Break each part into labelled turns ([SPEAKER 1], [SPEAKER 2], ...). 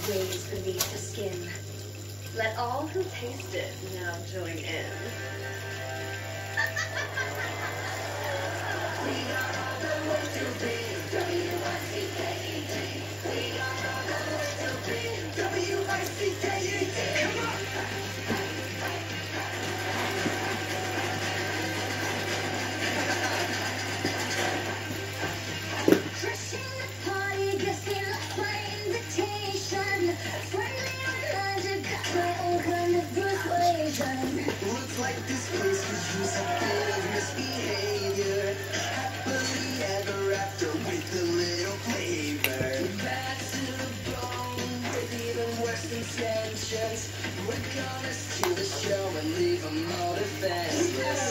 [SPEAKER 1] ways beneath the skin. Let all who taste it now join in. We got all the way to be W-I-C-K-E-T. We got all the way to be W-I-C-K-E-T. Come on! Crushing the party, guessing left my invitation. Friendly reminder, got my own kind of persuasion. Looks like this place could use a bit of misbehavior. Happily ever after with a little flavor. Bad to the bone with even worse intentions. We're gonna steal the show and leave them all defenseless.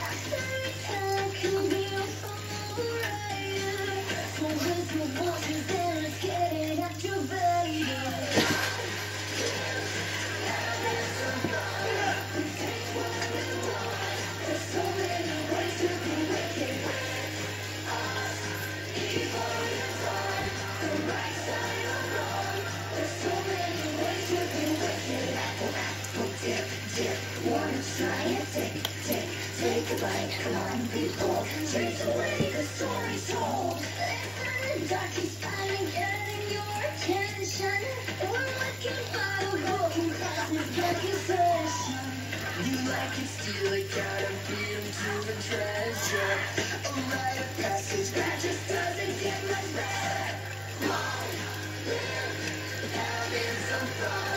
[SPEAKER 1] Take a bite, come on, people. Chase away the story told. Listen, the dark is finally getting your attention. We're looking for the broken classes, get confession. You like it, steal it, gotta beat 'em to the treasure. A rite of passage that just doesn't get much better. Long live having some fun.